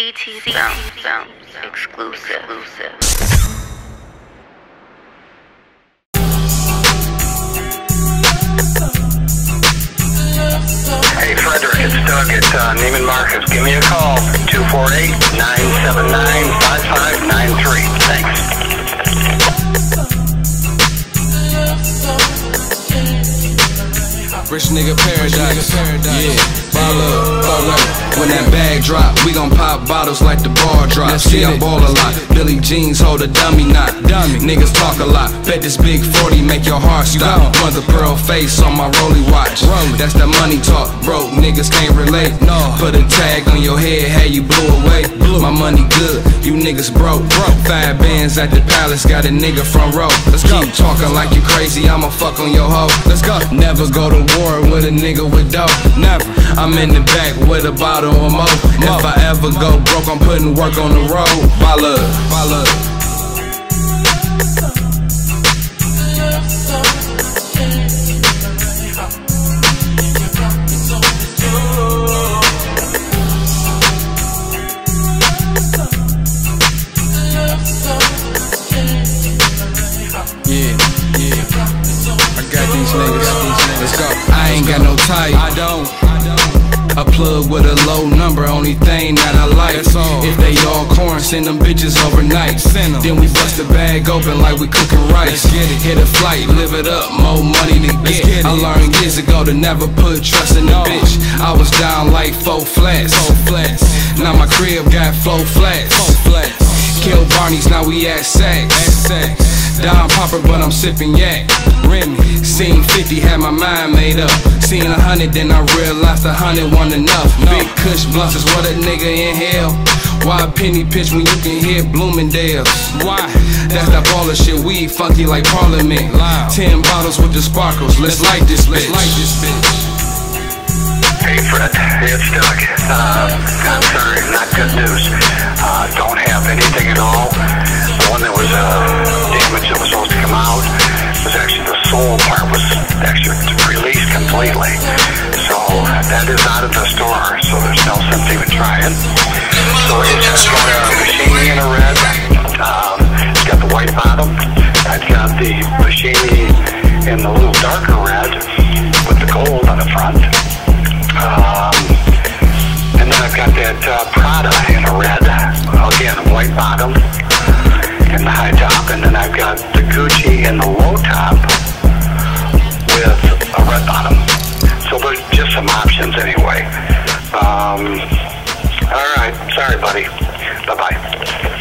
CTC Sounds exclusive. Hey Frederick, it's Doug at Neiman Marcus. Give me a call, 248-979-5593. Thanks. Rich nigga paradise, yeah, ball up. When that bag drop, we gon' pop bottles like the bar drop. See, I ball a lot, Billy Jeans hold a dummy knot. Niggas talk a lot, bet this big 40 make your heart stop. Mother pearl face on my rollie watch, that's that money talk. Broke niggas can't relate, put a tag on your head, hey you blew away. My money good, you niggas broke. 5 bands at the palace, got a nigga front row. Let's keep talking like you crazy, I'ma fuck on your hoe. Let's go. Never go to war with a nigga with dope. Never. I'm in the back with a bottle of mo. If I ever go broke, I'm putting work on the road. My love, my love. Yeah. I got these niggas. Let's go. I ain't got no type. I don't. A plug with a low number, only thing that I like. If they all corn, send them bitches overnight. Then we bust the bag open like we cooking rice. Hit a flight, live it up, more money to get. I learned years ago to never put trust in a bitch. I was down like 4 flats. Now my crib got 4 flats. Kill Barney's, now we at Saks. Don Popper, but I'm sipping yak. Remy, seen 50, had my mind made up. Seen 100, then I realized 100 wasn't enough. Big Kush blunts is what a nigga inhale. Why a penny pitch when you can hear Bloomingdale's? Why? That's that baller shit, weed funky like Parliament. 10 bottles with the sparkles, let's light this bitch. Hey Fred, it's Doug. I'm sorry, not good news. Don't have anything at all. The one that was damaged that was supposed to come out was actually the sole part was actually released completely. So that is out of the store, so there's no sense even trying. So it's got a Machini in a red. It's got the white bottom. I've got the Machini in the little darker red with the gold on the front. And then I've got that Prada in a red, again, a white bottom and the high top, and then I've got the Gucci in the low top with a red bottom. So there's just some options anyway. Alright, sorry buddy. Bye-bye.